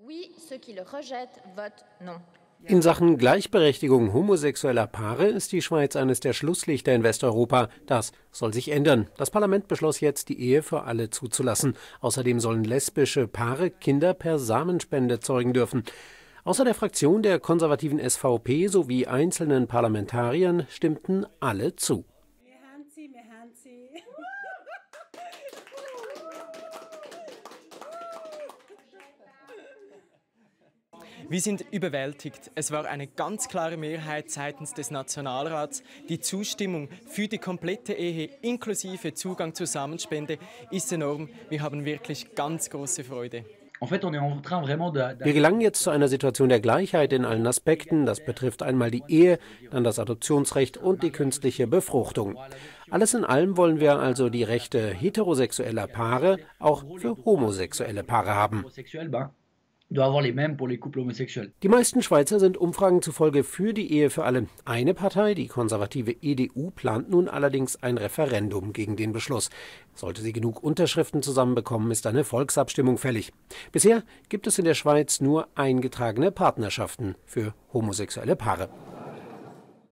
In Sachen Gleichberechtigung homosexueller Paare ist die Schweiz eines der Schlusslichter in Westeuropa. Das soll sich ändern. Das Parlament beschloss jetzt, die Ehe für alle zuzulassen. Außerdem sollen lesbische Paare Kinder per Samenspende zeugen dürfen. Außer der Fraktion der konservativen SVP sowie einzelnen Parlamentariern stimmten alle zu. Wir sind überwältigt. Es war eine ganz klare Mehrheit seitens des Nationalrats. Die Zustimmung für die komplette Ehe inklusive Zugang zur Samenspende ist enorm. Wir haben wirklich ganz große Freude. Wir gelangen jetzt zu einer Situation der Gleichheit in allen Aspekten. Das betrifft einmal die Ehe, dann das Adoptionsrecht und die künstliche Befruchtung. Alles in allem wollen wir also die Rechte heterosexueller Paare auch für homosexuelle Paare haben. Die meisten Schweizer sind Umfragen zufolge für die Ehe für alle. Eine Partei, die konservative EDU, plant nun allerdings ein Referendum gegen den Beschluss. Sollte sie genug Unterschriften zusammenbekommen, ist eine Volksabstimmung fällig. Bisher gibt es in der Schweiz nur eingetragene Partnerschaften für homosexuelle Paare.